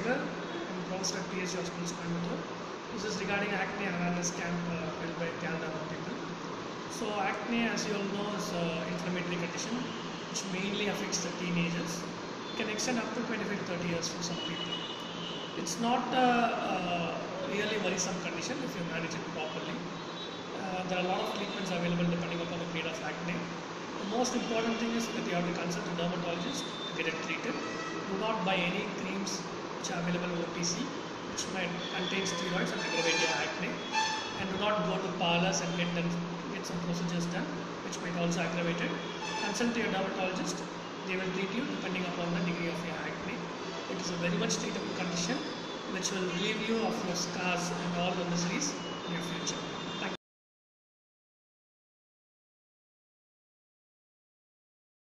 Chandrasekhar. I'm professor at PhD Hospitals, Coimbatore. This is regarding acne awareness camp held by Canada people. So acne, as you all know, is an inflammatory condition which mainly affects the teenagers. It can extend up to 25 to 30 years for some people. It's not a really worrisome condition if you manage it properly. There are a lot of treatments available depending upon the grade of acne. The most important thing is that you have to consult a dermatologist to get it treated. Do not buy any creams which are available OTC, which might contain steroids and aggravate your acne. And do not go to parlors and get some procedures done, which might also aggravate it. Consult your dermatologist. They will treat you depending upon the degree of your acne. It is a very much treatable condition which will relieve you of your scars and all the miseries in your future.